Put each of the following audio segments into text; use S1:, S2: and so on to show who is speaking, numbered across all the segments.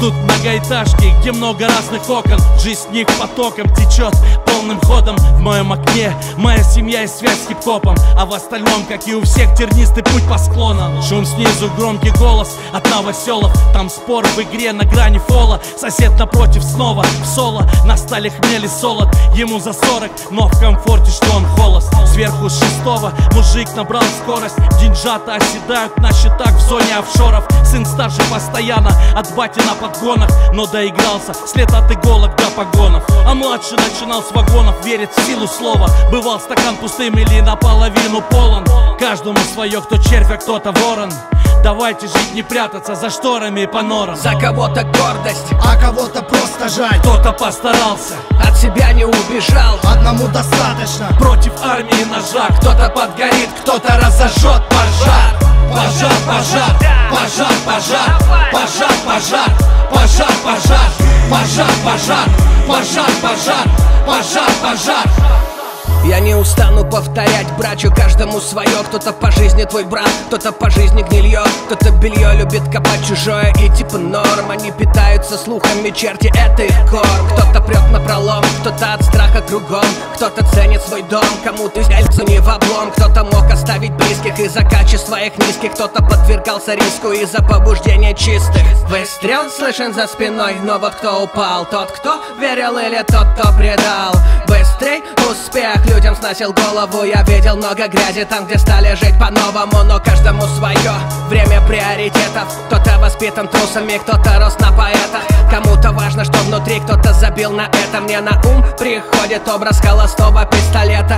S1: Тут многоэтажки, где много разных окон. Жизнь с них потоком течет полным ходом. В моем окне моя семья и связь с хип-хопом, а в остальном, как и у всех, тернистый путь по склонам. Шум снизу, громкий голос от новоселов. Там спор в игре на грани фола. Сосед напротив снова в соло. На столе хмель и солод. Ему за 40, но в комфорте, что он холост. Сверху с 6-го мужик набрал скорость. Деньжата оседают на счетах в зоне офшоров. Сын старше постоянно от бати на подгонах, но доигрался след от иголок до погонов. А младший начинал с вагонов, верит в силу слова. Бывал стакан пустым или наполовину полон. Каждому свое, кто червь, а кто-то ворон. Давайте жить, не прятаться за шторами и по норам.
S2: За кого-то гордость,
S3: а кого-то просто жаль.
S1: Кто-то постарался,
S2: от себя не убежал.
S3: Одному достаточно.
S1: Против армии ножа.
S2: Кто-то подгорит, кто-то разожжет пожар.
S1: Пожар, пожар, пожар, пожар, пожар, пожар, пожар, пожар, пожар, пожар, пожар, пожар, пожар, пожар.
S2: Я не устану повторять, братью, каждому свое. Кто-то по жизни твой брат, кто-то по жизни гнилье. Кто-то белье любит копать чужое и типа норм. Они питаются слухами, черти, это их корм. Кто-то прет напролом, кто-то от страха кругом. Кто-то ценит свой дом, кому-то взялся не в облом. Кто-то мог оставить близких из-за качеств своих низких. Кто-то подвергался риску из-за побуждения чистых. Выстрел слышен за спиной, но вот кто упал? Тот, кто верил или тот, кто предал? Быстрей успех людям сносил голову. Я видел много грязи там, где стали жить по-новому. Но каждому свое время приоритетов. Кто-то воспитан трусами, кто-то рос на поэтах. Кому-то важно, что внутри, кто-то забил на это. Мне на ум приходит образ холостого пистолета.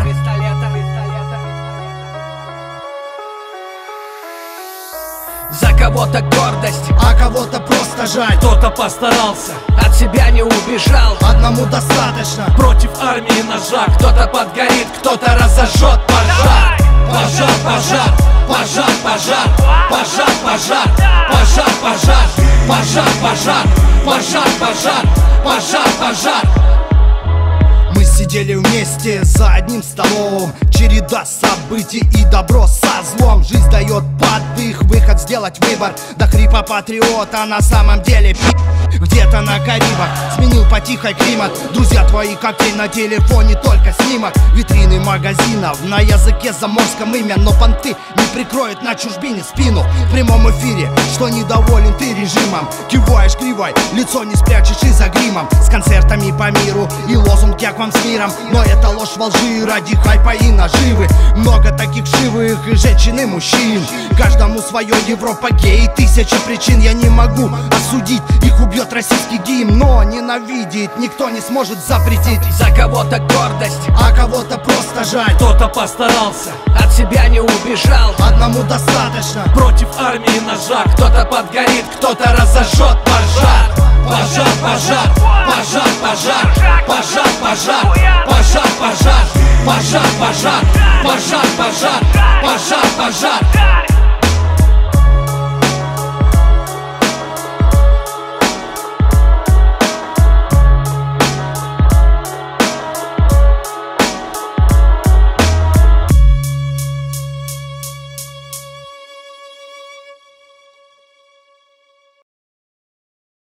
S2: За кого-то гордость,
S3: а кого-то просто жаль.
S1: Кто-то постарался,
S2: от себя не убежал.
S3: Одному достаточно.
S1: Против армии ножа.
S2: Кто-то подгорит, кто-то разожжет пожар.
S1: Пожар, пожар, пожар, пожар, пожар, пожар, пожар, пожар, пожар, пожар, пожар, пожар, пожар, пожар.
S3: Мы сидели вместе за одним столом. Череда событий и добро со злом. Жизнь дает подых, выход сделать выбор. До хрипа патриота на самом деле где-то на Карибах. Сменил потихо климат. Друзья твои коктейль на телефоне, только снимок. Витрины магазинов, на языке заморском имя. Но понты не прикроют на чужбине спину. В прямом эфире, что недоволен ты режимом. Киваешь кривой, лицо не спрячешь и за гримом. С концертами по миру и лозунг «Я к вам с миром». Но это ложь во лжи ради хайпа и наживы. Много таких живых и женщин, и мужчин. Каждому свое, Европа гей. Тысячи причин, я не могу осудить. Их убьет российский гимн, но ненавидеть никто не сможет запретить.
S2: За кого-то гордость,
S3: а кого-то просто жаль.
S1: Кто-то постарался,
S2: от себя не убежал.
S3: Одному достаточно.
S1: Против армии ножа.
S2: Кто-то подгорит, кто-то разожжет пожар.
S1: Пожар, пожар, пожар, пожар, пожар, пожар, пожар, пожар, пожар, пожар, пожар, пожар, пожар, пожар.